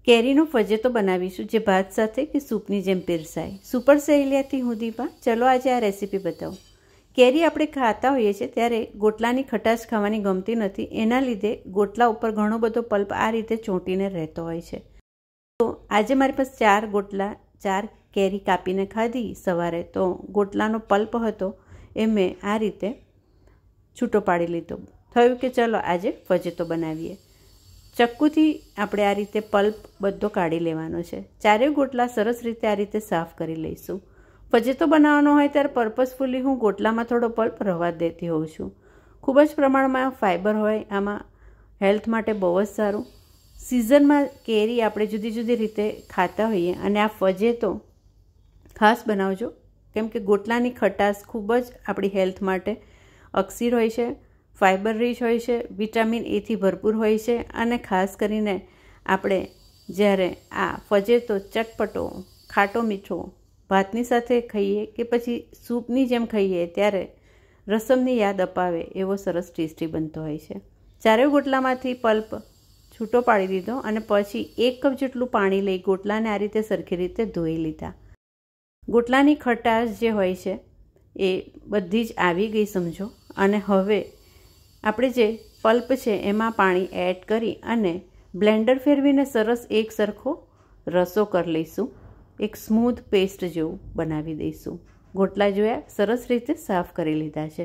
કેરીનો ફજેતો બનાવીશું જે ભાત સાથે કે સૂપની જેમ પીરસાય. સુપર સહેલિયાથી હું દીપા. ચલો આજે આ રેસીપી બતાવું. કેરી આપણે ખાતા હોઈએ છીએ ત્યારે ગોટલાની ખટાશ ખાવાની ગમતી નથી. એના લીધે ગોટલા ઉપર ઘણો બધો પલ્પ આ રીતે ચોંટીને રહેતો હોય છે. તો આજે મારી પાસે 4 કેરી કાપીને ખાધી સવારે. તો ગોટલાનો પલ્પ હતો એ મેં આ રીતે છૂટો પાડી લીધો. થયું કે ચલો આજે ફજેતો બનાવીએ. ચક્કુથી આપણે આ રીતે પલ્પ બધો કાઢી લેવાનો છે. ચારેય ગોટલા સરસ રીતે આ રીતે સાફ કરી લઈશું. ફજેતો બનાવવાનો હોય ત્યારે પર્પઝફુલી હું ગોટલામાં થોડો પલ્પ રહેવા દેતી હોઉં છું. ખૂબ જ પ્રમાણમાં ફાઇબર હોય, આમાં હેલ્થ માટે બહુ જ સારું. સિઝનમાં કેરી આપણે જુદી જુદી રીતે ખાતા હોઈએ અને આ ફજેતો ખાસ બનાવજો, કેમ કે ગોટલાની ખટાશ ખૂબ જ આપણી હેલ્થ માટે અક્ષીર હોય છે, ફાઇબર રીચ હોય છે, વિટામિન એથી ભરપૂર હોય છે. અને ખાસ કરીને આપણે જ્યારે આ ફજેતો ચટપટો ખાટો મીઠો ભાતની સાથે ખાઈએ કે પછી સૂપની જેમ ખાઈએ ત્યારે રસમની યાદ અપાવે એવો સરસ ટેસ્ટી બનતો હોય છે. ચારેય ગોટલામાંથી પલ્પ છૂટો પાડી દીધો અને પછી 1 કપ જેટલું પાણી લઈ ગોટલાને આ રીતે સરખી રીતે ધોઈ લીધા. ગોટલાની ખટાશ જે હોય છે એ બધી જ આવી ગઈ સમજો. અને હવે આપણે જે પલ્પ છે એમાં પાણી એડ કરી અને બ્લેન્ડર ફેરવીને સરસ એક સરખો રસો કરી લઈશું. એક સ્મૂથ પેસ્ટ જેવું બનાવી દઈશું. ગોટલા જોયા સરસ રીતે સાફ કરી લીધા છે.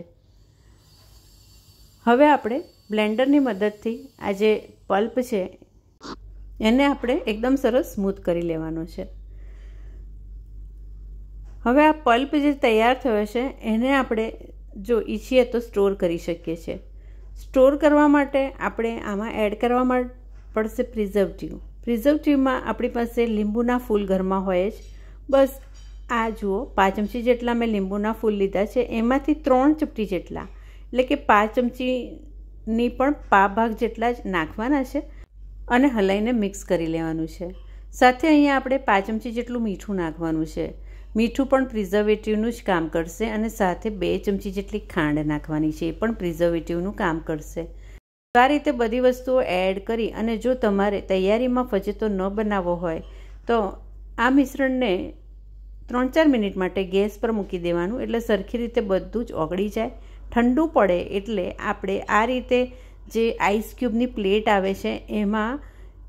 હવે આપણે બ્લેન્ડરની મદદથી આ જે પલ્પ છે એને આપણે એકદમ સરસ સ્મૂથ કરી લેવાનો છે. હવે આ પલ્પ જે તૈયાર થયો છે એને આપણે જો ઈચ્છીએ તો સ્ટોર કરી શકીએ છીએ. સ્ટોર કરવા માટે આપણે આમાં એડ કરવા પડશે પ્રિઝર્વેટિવ. પ્રિઝર્વેટિવમાં આપણી પાસે લીંબુના ફૂલ ઘરમાં હોય જ. બસ આ જુઓ 5 ચમચી જેટલા મેં લીંબુના ફૂલ લીધા છે. એમાંથી 3 ચપટી જેટલા એટલે કે 5 ચમચીની પણ પા ભાગ જેટલા જ નાખવાના છે અને હલાઈને મિક્સ કરી લેવાનું છે. સાથે અહીંયા આપણે 5 ચમચી જેટલું મીઠું નાખવાનું છે. મીઠું પણ પ્રિઝર્વેટિવનું જ કામ કરશે અને સાથે 2 ચમચી જેટલી ખાંડ નાખવાની છે. એ પણ પ્રિઝર્વેટિવનું કામ કરશે. તો આ રીતે બધી વસ્તુઓ એડ કરી અને જો તમારે તૈયારીમાં ફજેતો ન બનાવવો હોય તો આ મિશ્રણને 3-4 મિનિટ માટે ગેસ પર મૂકી દેવાનું, એટલે સરખી રીતે બધું જ ઓગળી જાય. ઠંડુ પડે એટલે આપણે આ રીતે જે આઈસ ક્યુબની પ્લેટ આવે છે એમાં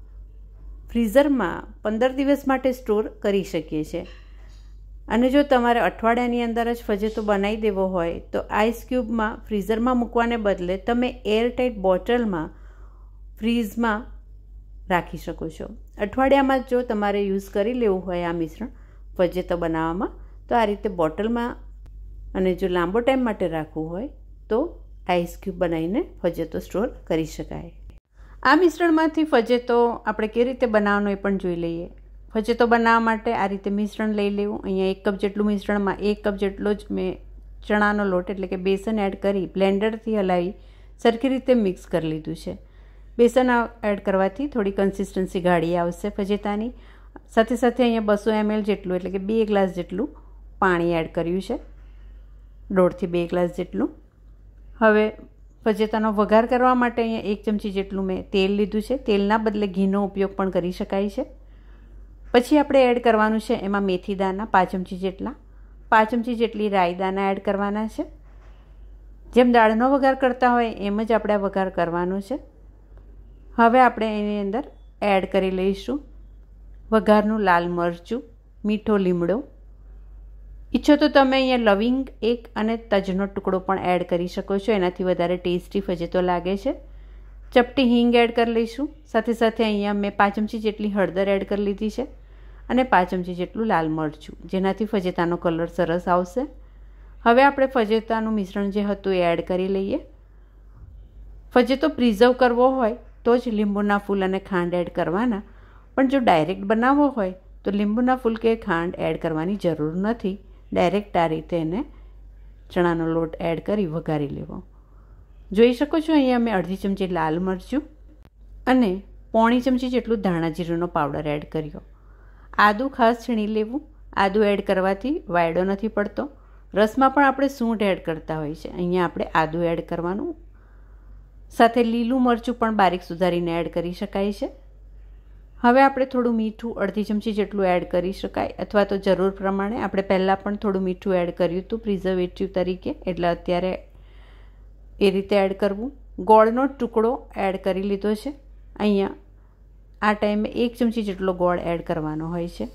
ફ્રીઝરમાં 15 દિવસ માટે સ્ટોર કરી શકીએ છીએ. અને જો તમારે અઠવાડિયાની અંદર જ ફજેતો બનાવી દેવો હોય તો આઈસ ક્યુબમાં ફ્રીઝરમાં મૂકવાને બદલે તમે એરટાઇટ બોટલમાં ફ્રીઝમાં રાખી શકો છો. અઠવાડિયામાં જો તમારે યુઝ કરી લેવું હોય આ મિશ્રણ ફજેતો બનાવવામાં તો આ રીતે બોટલમાં, અને જો લાંબો ટાઈમ માટે રાખવું હોય તો આઈસ ક્યુબ બનાવીને ફજેતો સ્ટોર કરી શકાય. આ મિશ્રણમાંથી ફજેતો આપણે કેવી રીતે બનાવવાનો એ પણ જોઈ લઈએ. ફજેતો બનાવવા માટે આ રીતે મિશ્રણ લઈ લેવું. અહીંયા 1 કપ જેટલું મિશ્રણમાં 1 કપ જેટલો જ મેં ચણાનો લોટ એટલે કે બેસન એડ કરી બ્લેન્ડરથી હલાવી સરખી રીતે મિક્સ કરી લીધું છે. બેસન એડ કરવાથી થોડી કન્સિસ્ટન્સી ગાઢી આવશે ફજેતાની. સાથે સાથે અહીંયા 200 ml જેટલું એટલે કે 2 ગ્લાસ જેટલું પાણી એડ કર્યું છે. 1.5 થી 2 ગ્લાસ જેટલું. હવે ફજેતાનો વઘાર કરવા માટે અહીંયા 1 ચમચી જેટલું મેં તેલ લીધું છે. તેલના બદલે ઘીનો ઉપયોગ પણ કરી શકાય છે. પછી આપણે એડ કરવાનું છે એમાં મેથી દાણા 5 ચમચી જેટલા, 5 ચમચી જેટલી રાઈ દાણા એડ કરવાના છે. જેમ દાળનો વઘાર કરતા હોય એમ જ આપણે વઘાર કરવાનો છે. હવે આપણે એની અંદર એડ કરી લઈશું વઘારનું લાલ મરચું, મીઠો લીમડો. ઈચ્છો તો તમે અહીંયા લવિંગ 1 અને તજનો ટુકડો પણ એડ કરી શકો છો. એનાથી વધારે ટેસ્ટી ફજેતો લાગે છે. ચપટી હિંગ એડ કરી લઈશું. સાથે સાથે અહીંયા મેં 5 ચમચી જેટલી હળદર એડ કરી લીધી છે અને 5 ચમચી જેટલું લાલ મરચું, જેનાથી ફજેતાનો કલર સરસ આવશે. હવે આપણે ફજેતાનું મિશ્રણ જે હતું એ એડ કરી લઈએ. ફજેતો પ્રિઝર્વ કરવો હોય તો જ લીંબુના ફૂલ અને ખાંડ એડ કરવાના, પણ જો ડાયરેક્ટ બનાવવો હોય તો લીંબુના ફૂલ કે ખાંડ એડ કરવાની જરૂર નથી. ડાયરેક્ટ આ રીતે એને ચણાનો લોટ એડ કરી વઘારી લેવો. જોઈ શકો છો અહીંયા મેં 1/2 ચમચી લાલ મરચું અને 1/4 ચમચી જેટલું ધાણા જીરુંનો પાવડર એડ કર્યો. આદું ખાસ છીણી લેવું. આદું એડ કરવાથી વાયડો નથી પડતો. રસમાં પણ આપણે સૂંઠ એડ કરતા હોઈએ છીએ. અહીંયા આપણે આદું એડ કરવાનું. સાથે લીલું મરચું પણ બારીક સુધારીને એડ કરી શકાય છે. હવે આપણે થોડું મીઠું અડધી ચમચી જેટલું એડ કરી શકાય, અથવા તો જરૂર પ્રમાણે. આપણે પહેલાં પણ થોડું મીઠું એડ કર્યું હતું પ્રિઝર્વેટિવ તરીકે, એટલે અત્યારે એ રીતે એડ કરવું. ગોળનો ટુકડો એડ કરી લીધો છે. અહીંયા આ ટાઈમે 1 ચમચી જેટલો ગોળ એડ કરવાનો હોય છે.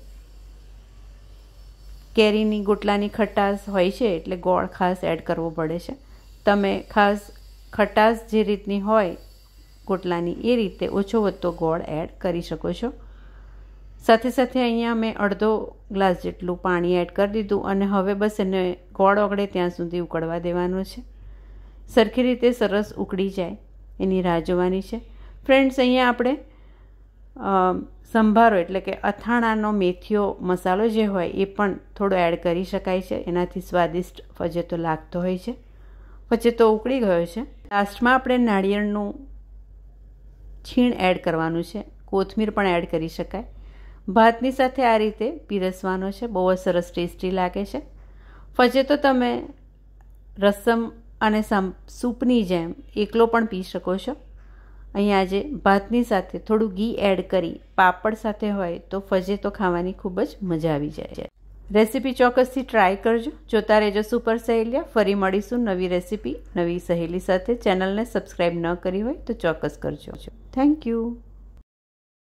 કેરીની ગોટલાની ખટાશ હોય છે એટલે ગોળ ખાસ એડ કરવો પડે છે. તમે ખાસ ખટાશ જે રીતની હોય ગોટલાની એ રીતે ઓછો વધતો ગોળ એડ કરી શકો છો. સાથે સાથે અહીંયા મેં અડધો ગ્લાસ જેટલું પાણી એડ કરી દીધું અને હવે બસ એને ગોળ ઓગળે ત્યાં સુધી ઉકળવા દેવાનો છે. સરખી રીતે સરસ ઉકળી જાય એની રાહ જોવાની છે. ફ્રેન્ડ્સ, અહીંયા આપણે સંભારો એટલે કે અથાણાનો મેથીઓ મસાલો જે હોય એ પણ થોડો એડ કરી શકાય છે. એનાથી સ્વાદિષ્ટ ફજેતો લાગતો હોય છે. ફજેતો ઉકળી ગયો છે. લાસ્ટમાં આપણે નાળિયેરનું છીણ એડ કરવાનું છે. કોથમીર પણ એડ કરી શકાય. ભાતની સાથે આ રીતે પીરસવાનો છે. બહુ જ સરસ ટેસ્ટી લાગે છે. ફજેતો તમે રસમ અને સૂપની જેમ એકલો પણ પી શકો છો. અહીં આજે ભાતની સાથે થોડું ઘી એડ કરી પાપડ સાથે હોય તો ફજેતો ખાવાની ખૂબ જ મજા આવી જાય. રેસીપી ચોક્કસથી ટ્રાય કરજો. જોતા રહેજો સુપર સહેલિયા. ફરી મળીશું નવી રેસીપી નવી સહેલી સાથે. ચેનલને સબસ્ક્રાઈબ ન કરી હોય તો ચોક્કસ કરજો. Thank you.